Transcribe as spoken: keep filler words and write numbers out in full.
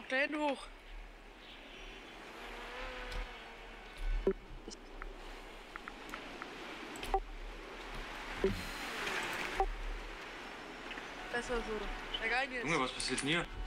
Da hinten hoch. Besser so. Steig ein jetzt. Junge, was passiert denn hier?